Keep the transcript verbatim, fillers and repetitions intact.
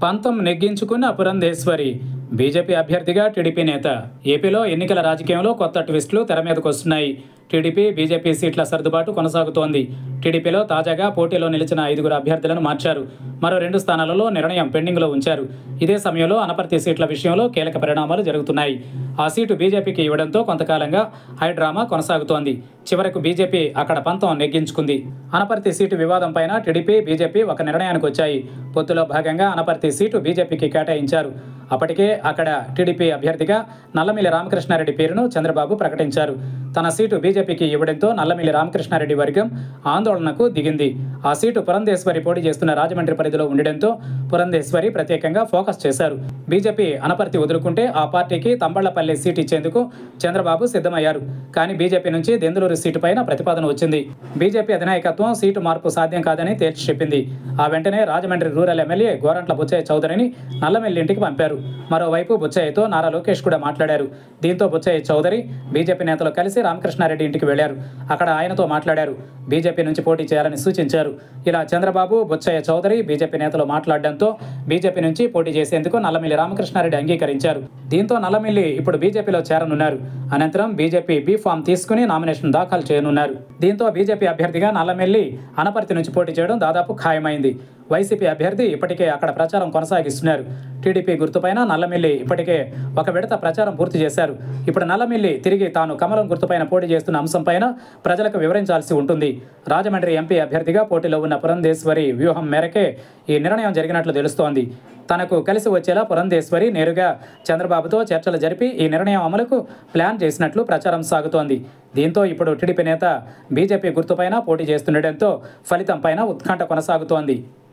పంతం నెగ్గించుకున్న పురంధేశ్వరి బీజేపీ అభ్యర్థిగా టీడీపీ నేత. ఏపీలో ఎన్నికల రాజకీయంలో కొత్త ట్విస్టులు తెర మీదకు వస్తున్నాయి. టీడీపీ బీజేపీ సీట్ల సర్దుబాటు కొనసాగుతోంది. టీడీపీలో తాజాగా పోటీలో నిలిచిన ఐదుగురు అభ్యర్థులను మార్చారు. మరో రెండు స్థానాలలో నిర్ణయం పెండింగ్లో ఉంచారు. ఇదే సమయంలో అనపర్తి సీట్ల విషయంలో కీలక పరిణామాలు జరుగుతున్నాయి. ఆ సీటు బీజేపీకి ఇవ్వడంతో కొంతకాలంగా హైడ్రామా కొనసాగుతోంది. చివరకు బీజేపీ అక్కడ పంతం నెగ్గించుకుంది. అనపర్తి సీటు వివాదం పైన టీడీపీ బీజేపీ ఒక నిర్ణయానికి వచ్చాయి. పొత్తులో భాగంగా అనపర్తి సీటు బీజేపీకి కేటాయించారు. అప్పటికే అక్కడ టీడీపీ అభ్యర్థిగా నల్లమిల్లి రామకృష్ణారెడ్డి పేరును చంద్రబాబు ప్రకటించారు. తన సీటు బీజేపీకి ఇవ్వడంతో నల్లమిల్లి రామకృష్ణారెడ్డి వర్గం ఆందోళనకు దిగింది. ఆ సీటు పురంధేశ్వరి పోటీ చేస్తున్న రాజమండ్రి పరిధిలో ఉండడంతో పురంధేశ్వరి ప్రత్యేకంగా ఫోకస్ చేశారు. బీజేపీ అనపర్తి వదులుకుంటే ఆ పార్టీకి తంబళ్లపల్లి సీటు ఇచ్చేందుకు చంద్రబాబు సిద్ధమయ్యారు. కానీ బీజేపీ నుంచి దెందులూరు సీటు పైన ప్రతిపాదన వచ్చింది. బీజేపీ అధినాయకత్వం సీటు మార్పు సాధ్యం కాదని తేల్చి చెప్పింది. ఆ వెంటనే రాజమండ్రి రూరల్ ఎమ్మెల్యే గోరంట్ల బుచ్చయ్య చౌదరిని నల్లమిల్లి ఇంటికి పంపారు. మరోవైపు బుచ్చయ్యతో నారా లోకేష్ కూడా మాట్లాడారు. దీంతో బుచ్చయ్య చౌదరి బీజేపీ నేతలు కలిసి రామకృష్ణారెడ్డి ఇంటికి వెళ్లారు. అక్కడ ఆయనతో మాట్లాడారు. బీజేపీ నుంచి పోటీ చేయాలని సూచించారు. ఇలా చంద్రబాబు, బుచ్చయ్య చౌదరి బీజేపీ నేతలు మాట్లాడడంతో బీజేపీ నుంచి పోటీ చేసేందుకు నల్లమిల్లి రామకృష్ణారెడ్డి అంగీకరించారు. దీంతో నల్లమిల్లి ఇప్పుడు బీజేపీలో చేరనున్నారు. అనంతరం బీజేపీ బీ ఫామ్ తీసుకుని నామినేషన్ దాఖలు చేయనున్నారు. దీంతో బీజేపీ అభ్యర్థిగా నల్లమిల్లి అనపర్తి నుంచి పోటీ చేయడం దాదాపు ఖాయమైంది. వైసీపీ అభ్యర్థి ఇప్పటికే అక్కడ ప్రచారం కొనసాగిస్తున్నారు. టీడీపీ గుర్తుపైన నల్లమిల్లి ఇప్పటికే ఒక విడత ప్రచారం పూర్తి చేశారు. ఇప్పుడు నల్లమిల్లి తిరిగి తాను కమలం గుర్తుపైన పోటీ చేస్తున్న అంశంపైన ప్రజలకు వివరించాల్సి ఉంటుంది. రాజమండ్రి ఎంపీ అభ్యర్థిగా పోటీలో ఉన్న పురంధేశ్వరి వ్యూహం మేరకే ఈ నిర్ణయం జరిగినట్లు తెలుస్తోంది. తనకు కలిసి వచ్చేలా పురంధేశ్వరి నేరుగా చంద్రబాబుతో చర్చలు జరిపి ఈ నిర్ణయం అమలుకు ప్లాన్ చేసినట్లు ప్రచారం సాగుతోంది. దీంతో ఇప్పుడు టీడీపీ నేత బీజేపీ గుర్తుపైన పోటీ చేస్తుండటంతో ఫలితం పైన ఉత్కంఠ కొనసాగుతోంది.